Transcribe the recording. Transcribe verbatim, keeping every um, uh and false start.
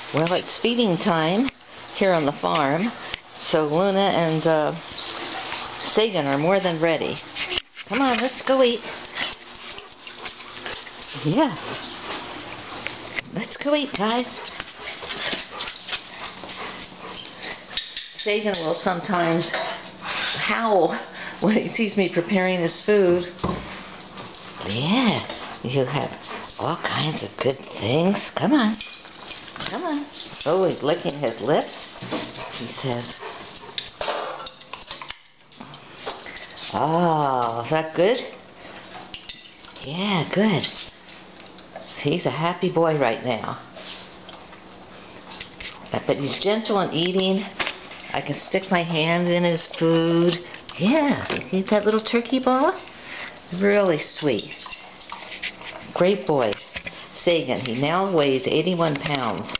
Well, it's feeding time here on the farm, so Luna and uh, Sagan are more than ready. Come on, let's go eat. Yeah. Let's go eat, guys. Sagan will sometimes howl when he sees me preparing his food. Yeah, you have all kinds of good things. Come on. Come on. Oh, he's licking his lips. He says, oh, is that good? Yeah, good. He's a happy boy right now. But he's gentle in eating. I can stick my hand in his food. Yeah, see that little turkey ball? Really sweet. Great boy. Sagan, he now weighs eighty-one pounds.